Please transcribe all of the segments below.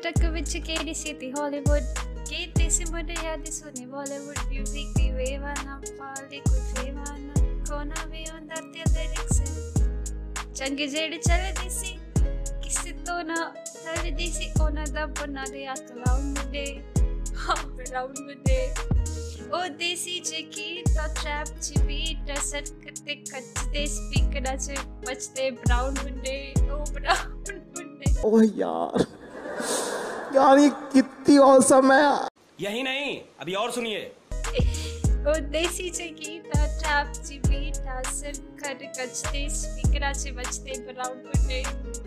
Truck विच केड़ी सीटी Hollywood कीती सी मुंडे याद सुने बॉलीवुड म्यूजिक दी वेवाना पाली कोई फेवाना कोना भी होंदा ते लिरिक्स चंगी जेड़ी चलदी सी किसी तो ना चलदी सी ओना दा बना दे अकलाउंड मुंडे हाँ राउंड मुंडे ओ देसी जकी तो ट्रैप ची बीट सट करते कच्चे स्पीकर च बजते ब्राउन मुंडे ओ ब्राउन मुंडे। ओह यार ये कितनी औसम है। यही नहीं अभी और सुनिए। ओ देसी जकी तो ट्रैप ची बीट सट कर कच्चे स्पीकर च बजते ब्राउन मुंडे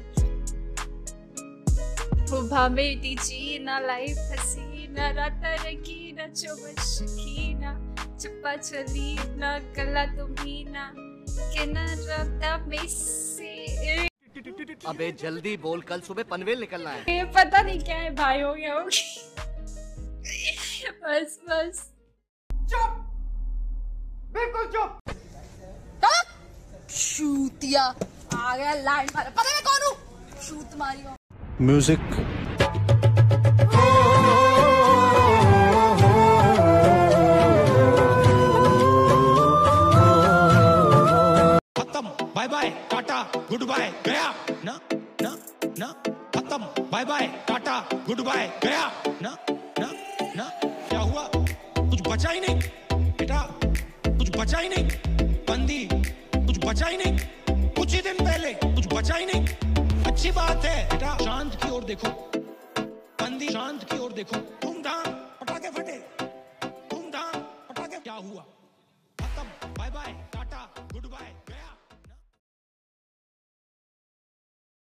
ओ भावे टीची ना लाइफ हसी ना रात रखी ना चौबश की ना चुप्पा चली ना गला तुम्ही ना के ना राता मिसे। अबे जल्दी बोल, कल सुबह पनवेल निकलना है। ये पता नहीं क्या है भाई, हो गया होगी। बस बस चुप, बिल्कुल चुप। शूतिया आ गया, लाइन मारा, पता मैं कौन हूँ, शूत मारी हो। म्यूजिक खत्म, bye bye tata goodbye गया ना ना ना, खत्म bye bye tata goodbye गया ना ना ना। क्या हुआ, कुछ बचा ही नहीं बेटा, कुछ बचा ही नहीं, बंदी कुछ बचा ही नहीं, कुछ ही दिन पहले कुछ बचा ही नहीं। अच्छी बात है बेटा, शांत की ओर देखो, बंदी शांत की ओर देखो। धूमधाम पटाखे फटे, धूमधाम पटाखे। क्या हुआ, खत्म बाय बाय।